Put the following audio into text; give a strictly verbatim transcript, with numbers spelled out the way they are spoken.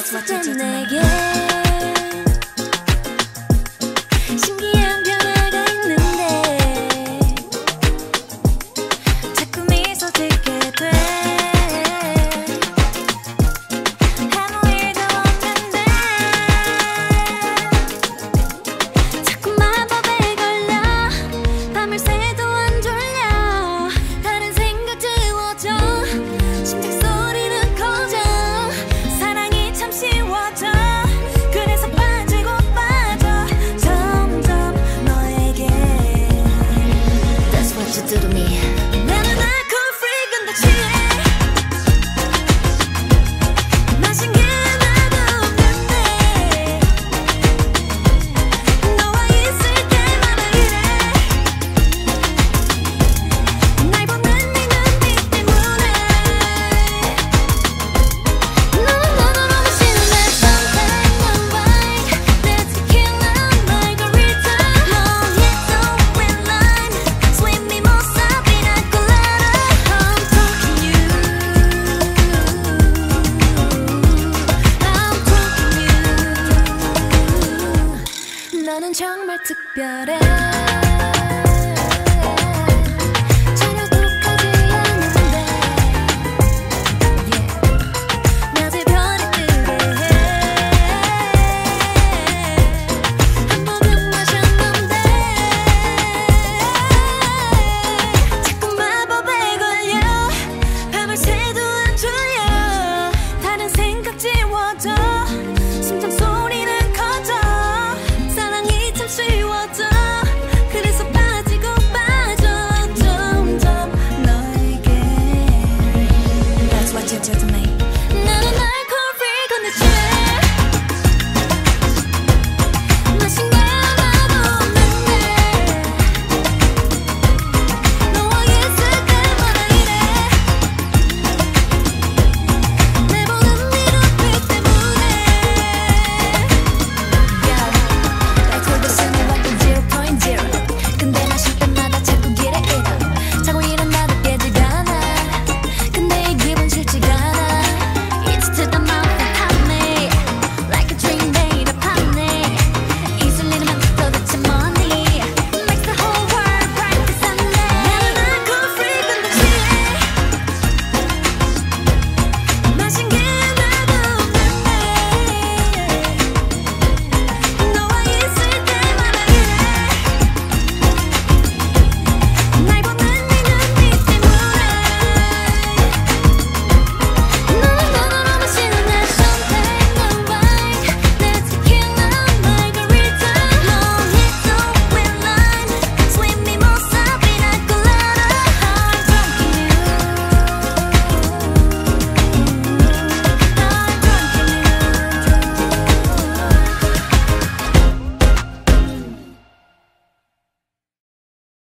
어쨌든 내게 신기한 변화가 있는데 자꾸 미소 짓게 돼. 아무 일도 없는데 자꾸 마법에 걸려 밤을 새도 안 졸려. 다른 생각 지워져 심장 소리는 커져. 사랑이 참 쉬워져. 그래서 빠지고 빠져 점점 너에게. That's what you do to me. 나는 alcohol free 근데 취해. 마신 게 하나도 없는데 너와 있을 때마다 이래. 날 보는 네 눈빛 때문에 너는 너는 너무 싫은데 something alright. That's tequila margarita. Mojito with lime. Sweet mimosa pina colada. I'm talking you. I'm talking you. 너는 정말 특별해.